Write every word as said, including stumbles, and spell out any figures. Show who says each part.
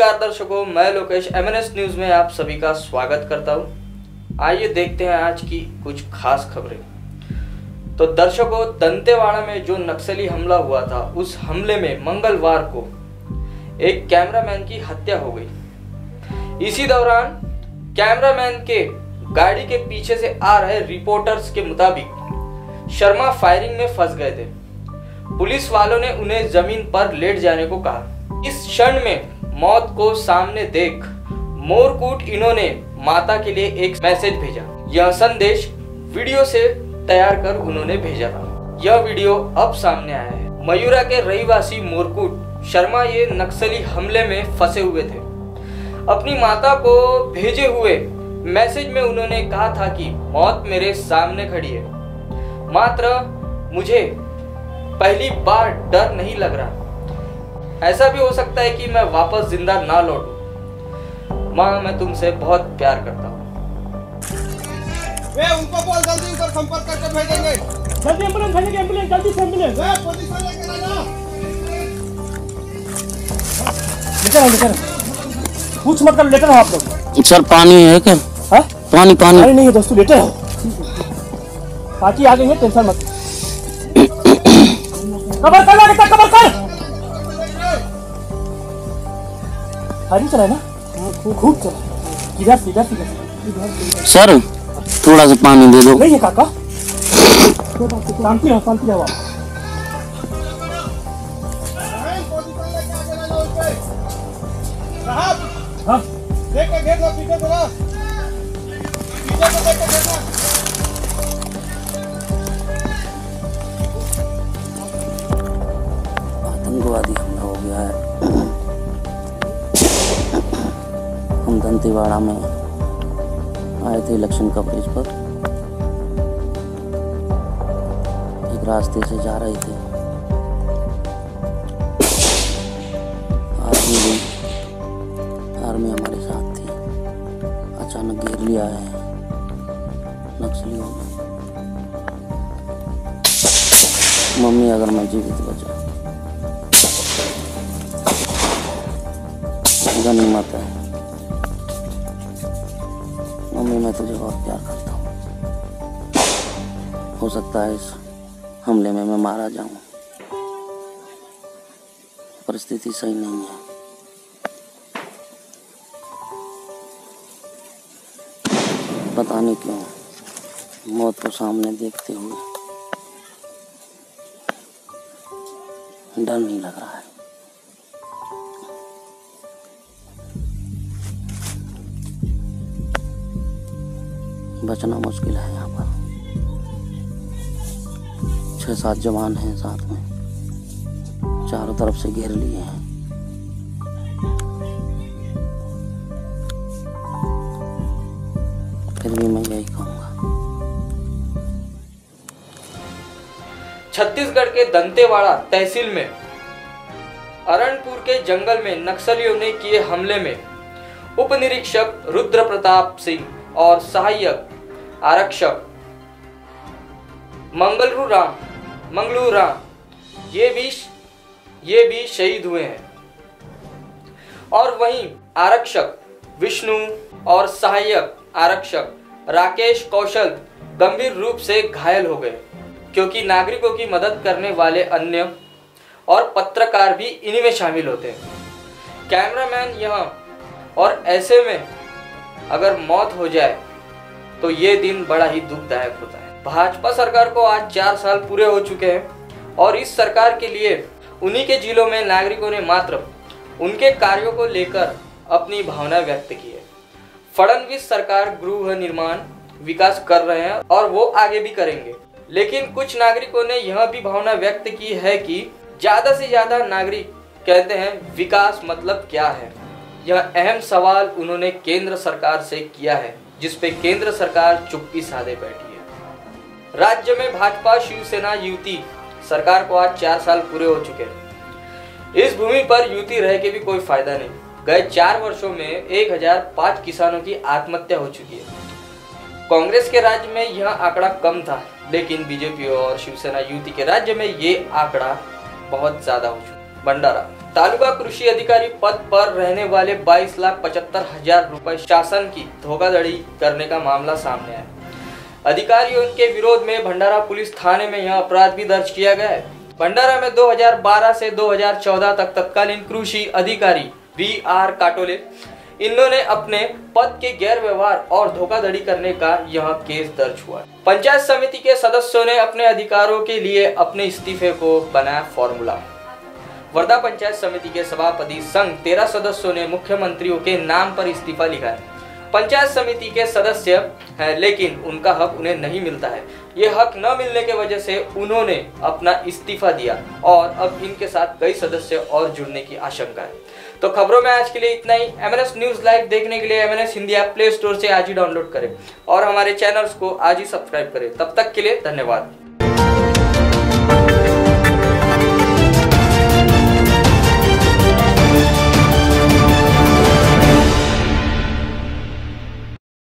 Speaker 1: नमस्कार दर्शकों, मैं Lokesh M N S news में आप सभी का स्वागत करता हूं। आइए देखते हैं आज की कुछ खास खबरें। तो दर्शकों, दंतेवाड़ा में जो नक्सली हमला हुआ था, उस हमले में मंगलवार को एक कैमरामैन की हत्या हो गई। इसी दौरान कैमरामैन के गाड़ी के पीछे से आ रहे रिपोर्टर्स के मुताबिक शर्मा फायरिंग में फंस गए थे। पुलिस वालों ने उन्हें जमीन पर लेट जाने को कहा। इस क्षण में मौत को सामने देख मोरकूट इन्होंने माता के लिए एक मैसेज भेजा। यह संदेश वीडियो से तैयार कर उन्होंने भेजा था। यह वीडियो अब सामने आया है। मयूरा के रहीवासी मोरकूट शर्मा ये नक्सली हमले में फंसे हुए थे। अपनी माता को भेजे हुए मैसेज में उन्होंने कहा था कि मौत मेरे सामने खड़ी है, मात्र मुझे पहली बार डर नहीं लग रहा। ऐसा भी हो सकता है कि मैं वापस जिंदा ना लौटूं। माँ, मैं तुमसे बहुत प्यार करता हूँ।
Speaker 2: उनको बोल जल्दी उधर संपर्क करके भेजेंगे।
Speaker 3: जल्दी एम्बुलेंस भेजेंगे, एम्बुलेंस जल्दी से एम्बुलेंस।
Speaker 2: पोजीशन लेकर आ जाओ।
Speaker 3: लेटर आओ, लेटर। पूछ मत कर, लेटर हो आप लोग।
Speaker 4: सर पानी है क्या?
Speaker 3: है?
Speaker 4: पानी पानी
Speaker 3: अरे नहीं है दोस्तों, लेटर हो। पार्टी आ गई है, टेंशन मत। कबर कर लगा, कबर कर। हरी चला ना, खूब चला। इधर सीधा सीधा।
Speaker 4: सर थोड़ा सा पानी दे दो।
Speaker 3: नहीं है काका, शांति रहो, शांति रहो। हाँ,
Speaker 2: देख के घेर लो, पीछे से लो। पीछे से देख के घेरना।
Speaker 4: आतंकवादी हमला हो गया है। हम दंतेवाड़ा में आए थे इलेक्शन कवरेज पर। एक रास्ते से जा रहे थे, आर्मी भी आर्मी हमारे साथ थी। अचानक घेर लिया है नक्सलियों ने। मम्मी, अगर मैं जीवित बचा गनीमत है। मम्मी, मैं तुझे बहुत प्यार करता हूँ। हो सकता है इस हमले में मैं मारा जाऊं। परिस्थिति सही नहीं है। पता नहीं क्यों मौत को सामने देखते हुए डर नहीं लग रहा है। बचना मुश्किल है। यहाँ पर छह सात जवान हैं साथ में, चारों तरफ से घेर लिए हैं। फिर भी मैं यही कहूँगा।
Speaker 1: छत्तीसगढ़ के दंतेवाड़ा तहसील में अरणपुर के जंगल में नक्सलियों ने किए हमले में उप निरीक्षक रुद्र प्रताप सिंह और सहायक आरक्षक मंगलू राम मंगलू राम ये भी ये भी शहीद हुए हैं। और वहीं आरक्षक विष्णु और सहायक आरक्षक राकेश कौशल गंभीर रूप से घायल हो गए, क्योंकि नागरिकों की मदद करने वाले अन्य और पत्रकार भी इन्हीं में शामिल होते हैं। कैमरामैन यहाँ, और ऐसे में अगर मौत हो जाए तो ये दिन बड़ा ही दुखदायक होता है। भाजपा सरकार को आज चार साल पूरे हो चुके हैं और इस सरकार के लिए उन्हीं के जिलों में नागरिकों ने मात्र उनके कार्यों को लेकर अपनी भावना व्यक्त की है। फडणवीस सरकार गृह निर्माण विकास कर रहे हैं और वो आगे भी करेंगे, लेकिन कुछ नागरिकों ने यह भी भावना व्यक्त की है कि ज्यादा से ज्यादा नागरिक कहते हैं विकास मतलब क्या है। यह अहम सवाल उन्होंने केंद्र सरकार से किया है, जिस पे केंद्र सरकार चुप्पी साधे बैठी है। राज्य में भाजपा शिवसेना युति सरकार को आज चार साल पूरे हो चुके हैं। इस भूमि पर युति रह के भी कोई फायदा नहीं। गए चार वर्षों में एक हजार पाँच किसानों की आत्महत्या हो चुकी है। कांग्रेस के राज्य में यह आंकड़ा कम था, लेकिन बीजेपी और शिवसेना युति के राज्य में ये आंकड़ा बहुत ज्यादा हो चुका। भंडारा तालुका कृषि अधिकारी पद पर रहने वाले बाईस लाख पचहत्तर हजार रुपए शासन की धोखाधड़ी करने का मामला सामने आया। अधिकारियों के विरोध में भंडारा पुलिस थाने में यह अपराध भी दर्ज किया गया है। भंडारा में दो हज़ार बारह से दो हज़ार चौदह तक तत्कालीन कृषि अधिकारी वी आर काटोले इन्होंने अपने पद के गैर व्यवहार और धोखाधड़ी करने का यह केस दर्ज हुआ। पंचायत समिति के सदस्यों ने अपने अधिकारों के लिए अपने इस्तीफे को बनाया फॉर्मूला। वर्धा पंचायत समिति के सभापति संघ तेरह सदस्यों ने मुख्यमंत्रियों के नाम पर इस्तीफा लिखा है। पंचायत समिति के सदस्य हैं, लेकिन उनका हक उन्हें नहीं मिलता है। ये हक न मिलने के वजह से उन्होंने अपना इस्तीफा दिया और अब इनके साथ कई सदस्य और जुड़ने की आशंका है। तो खबरों में आज के लिए इतना ही। M N S news live देखने के लिए M N S Hindi app play store से आज ही डाउनलोड करें और हमारे चैनल्स को आज ही सब्सक्राइब करें। तब तक के लिए धन्यवाद।